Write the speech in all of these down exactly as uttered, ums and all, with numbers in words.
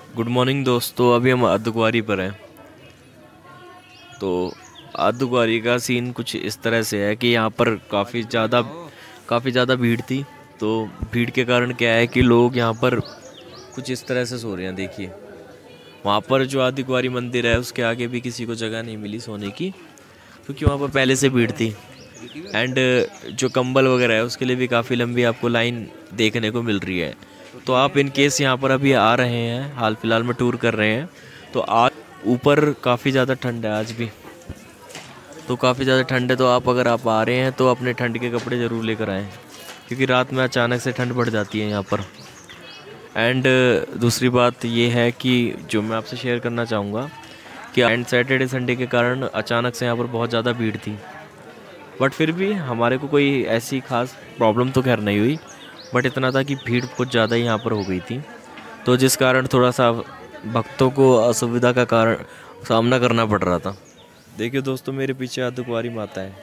Good morning दोस्तों। अभी हम अर्धकुंवारी पर हैं। तो अर्धकुंवारी का सीन कुछ इस तरह से है कि यहाँ पर काफ़ी ज़्यादा काफ़ी ज़्यादा भीड़ थी। तो भीड़ के कारण क्या है कि लोग यहाँ पर कुछ इस तरह से सो रहे हैं। देखिए वहाँ पर जो अर्धकुंवारी मंदिर है उसके आगे भी किसी को जगह नहीं मिली सोने की, क्योंकि वहाँ पर पहले से भीड़ थी। एंड जो कंबल वगैरह है उसके लिए भी काफ़ी लंबी आपको लाइन देखने को मिल रही है। तो आप इन केस यहाँ पर अभी आ रहे हैं, हाल फिलहाल में टूर कर रहे हैं, तो आज ऊपर काफ़ी ज़्यादा ठंड है आज भी। तो काफ़ी ज़्यादा ठंड है, तो आप अगर आप आ रहे हैं तो अपने ठंड के कपड़े ज़रूर लेकर आएँ, क्योंकि रात में अचानक से ठंड बढ़ जाती है यहाँ पर। एंड दूसरी बात ये है कि जो मैं आपसे शेयर करना चाहूँगा कि एंड सैटरडे संडे के कारण अचानक से यहाँ पर बहुत ज़्यादा भीड़ थी। बट फिर भी हमारे को कोई ऐसी खास प्रॉब्लम तो खैर नहीं हुई, बट इतना था कि भीड़ कुछ ज़्यादा ही यहाँ पर हो गई थी, तो जिस कारण थोड़ा सा भक्तों को असुविधा का कारण सामना करना पड़ रहा था। देखिए दोस्तों, मेरे पीछे अर्धकुंवारी माता है।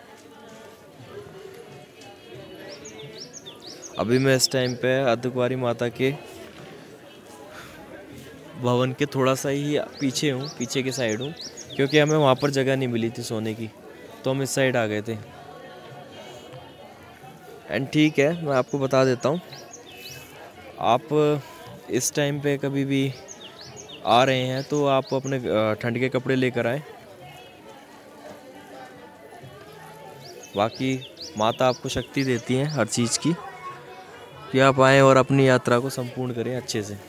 अभी मैं इस टाइम पे अर्धकुंवारी माता के भवन के थोड़ा सा ही पीछे हूँ, पीछे की साइड हूँ, क्योंकि हमें वहाँ पर जगह नहीं मिली थी सोने की, तो हम इस साइड आ गए थे। एंड ठीक है, मैं आपको बता देता हूँ, आप इस टाइम पे कभी भी आ रहे हैं तो आप अपने ठंड के कपड़े लेकर आएँ। बाकी माता आपको शक्ति देती हैं हर चीज़ की, कि आप आएँ और अपनी यात्रा को संपूर्ण करें अच्छे से।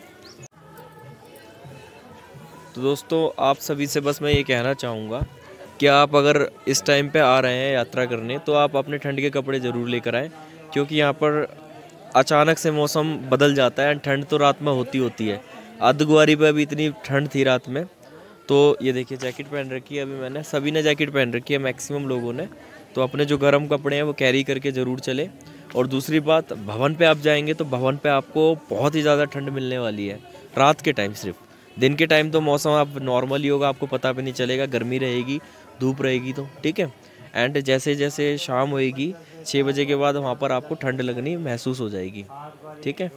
तो दोस्तों, आप सभी से बस मैं ये कहना चाहूँगा कि आप अगर इस टाइम पे आ रहे हैं यात्रा करने, तो आप अपने ठंड के कपड़े ज़रूर लेकर आएँ, क्योंकि यहाँ पर अचानक से मौसम बदल जाता है। ठंड तो रात में होती होती है। अर्धकुंवारी पे अभी इतनी ठंड थी रात में, तो ये देखिए जैकेट पहन रखी है अभी मैंने, सभी ने जैकेट पहन रखी है मैक्सिमम लोगों ने। तो अपने जो गर्म कपड़े हैं वो कैरी करके ज़रूर चले। और दूसरी बात, भवन पे आप जाएंगे तो भवन पे आपको बहुत ही ज़्यादा ठंड मिलने वाली है रात के टाइम। सिर्फ दिन के टाइम तो मौसम आप नॉर्मल ही होगा, आपको पता भी नहीं चलेगा, गर्मी रहेगी, धूप रहेगी, तो ठीक है। एंड जैसे जैसे शाम होएगी छः बजे के बाद वहाँ पर आपको ठंड लगनी महसूस हो जाएगी, ठीक है।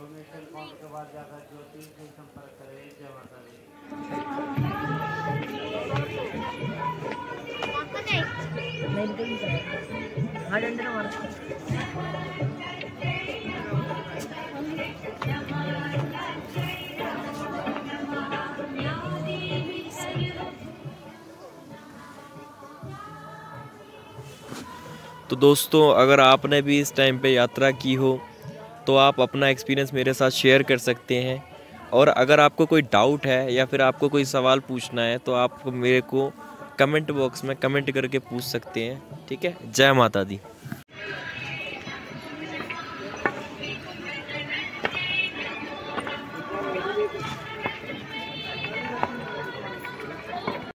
तो दोस्तों, अगर आपने भी इस टाइम पे यात्रा की हो तो आप अपना एक्सपीरियंस मेरे साथ शेयर कर सकते हैं। और अगर आपको कोई डाउट है या फिर आपको कोई सवाल पूछना है तो आप मेरे को कमेंट बॉक्स में कमेंट करके पूछ सकते हैं, ठीक है। जय माता दी।